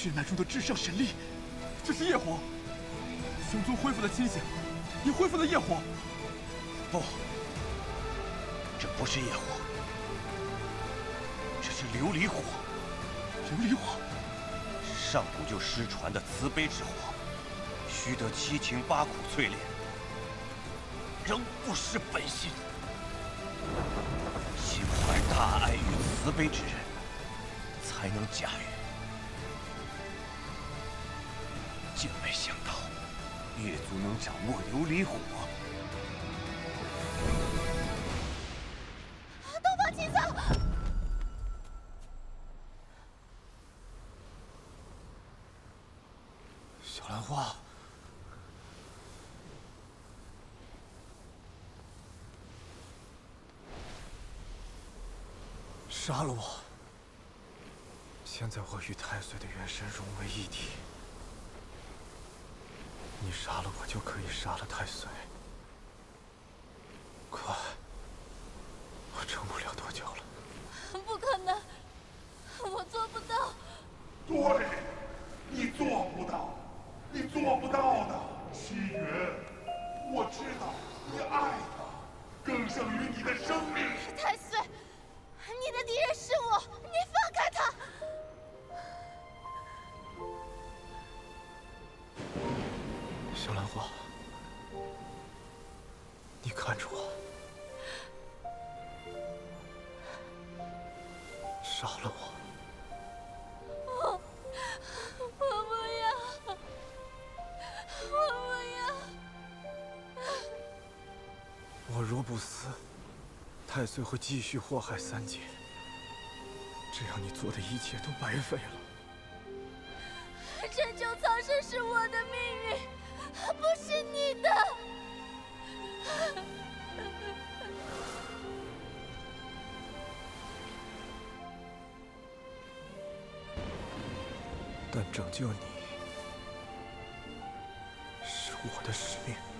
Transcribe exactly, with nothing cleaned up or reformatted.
血脉中的至上神力，这是业火。兄尊恢复了清醒，也恢复了业火。 不，这不是业火，这是琉璃火。 琉璃火， 上古就失传的慈悲之火，须得七情八苦淬炼，仍不失本心。心怀大爱与慈悲之人，才能驾驭。竟没想到，越族能掌握琉璃火。 东方青苍， 小兰花。 杀了我！现在我与太岁的元神融为一体，你杀了我就可以杀了太岁。快，我撑不了多久了。 不可能，我做不到。 对，你做不到，你做不到的，西云。我知道你爱他，更胜于你的生命。 太岁。 你的敌人是我，你放开他！ 小兰花，你看着我，杀了我！ 我我不要，我不要！ 我若不死。 太岁会继续祸害三界，这样你做的一切都白费了。 拯救苍生是我的命运，不是你的。 但拯救你是我的使命。